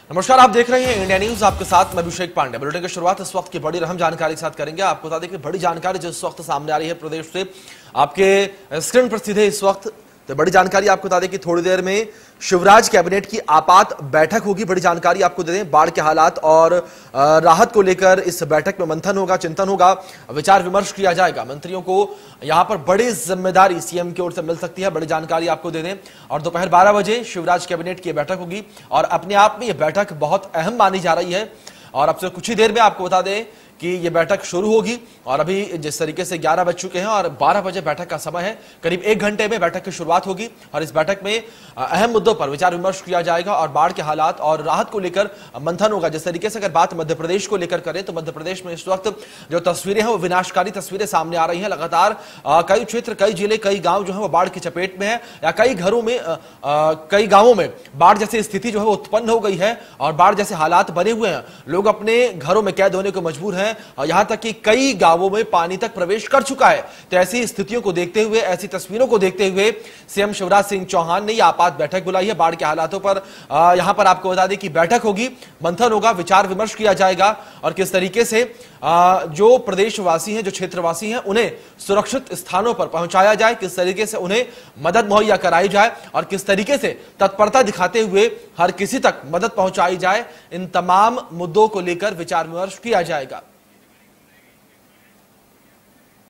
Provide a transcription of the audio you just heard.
नमस्कार, आप देख रहे हैं इंडिया न्यूज। आपके साथ मैं अभिषेक पांडे। बुलेटिन की शुरुआत इस वक्त की बड़ी अहम जानकारी के साथ करेंगे। आपको बता दें कि बड़ी जानकारी जो इस वक्त सामने आ रही है प्रदेश से, आपके स्क्रीन पर सीधे इस वक्त तो बड़ी जानकारी आपको बता दें कि थोड़ी देर में शिवराज कैबिनेट की आपात बैठक होगी। बड़ी जानकारी आपको दे दें, बाढ़ के हालात और राहत को लेकर इस बैठक में मंथन होगा, चिंतन होगा, विचार विमर्श किया जाएगा। मंत्रियों को यहां पर बड़ी जिम्मेदारी सीएम की ओर से मिल सकती है। बड़ी जानकारी आपको दे दें, और दोपहर 12 बजे शिवराज कैबिनेट की बैठक होगी और अपने आप में यह बैठक बहुत अहम मानी जा रही है। और अब से कुछ ही देर में आपको बता दें कि यह बैठक शुरू होगी और अभी जिस तरीके से 11 बज चुके हैं और 12 बजे बैठक का समय है, करीब 1 घंटे में बैठक की शुरुआत होगी और इस बैठक में अहम मुद्दों पर विचार विमर्श किया जाएगा और बाढ़ के हालात और राहत को लेकर मंथन होगा। जिस तरीके से अगर बात मध्य प्रदेश को लेकर करें तो मध्य प्रदेश में इस वक्त जो तस्वीरें हैं वो विनाशकारी तस्वीरें सामने आ रही हैं। लगातार कई क्षेत्र, कई जिले, कई गांव जो है वो बाढ़ की चपेट में है या कई घरों में, कई गांवों में बाढ़ जैसी स्थिति जो है वो उत्पन्न हो गई है और बाढ़ जैसे हालात बने हुए हैं। लोग अपने घरों में कैद होने को मजबूर हैं और यहां तक कि कई गांवों में पानी तक प्रवेश कर चुका है। तो ऐसी स्थितियों को देखते हुए, ऐसी तस्वीरों को देखते हुए सीएम शिवराज सिंह चौहान ने यह आपात बैठक बुलाई है। बाढ़ के हालातों पर यहां पर आपको बता दें कि बैठक होगी, मंथन होगा, विचार विमर्श किया जाएगा और किस तरीके से जो प्रदेशवासी हैं, जो क्षेत्रवासी हैं, उन्हें सुरक्षित स्थानों पर पहुंचाया जाए, किस तरीके से उन्हें मदद मुहैया कराई जाए और किस तरीके से तत्परता दिखाते हुए हर किसी तक मदद पहुंचाई जाए। इन तमाम मुद्दों को लेकर विचार विमर्श किया जाएगा।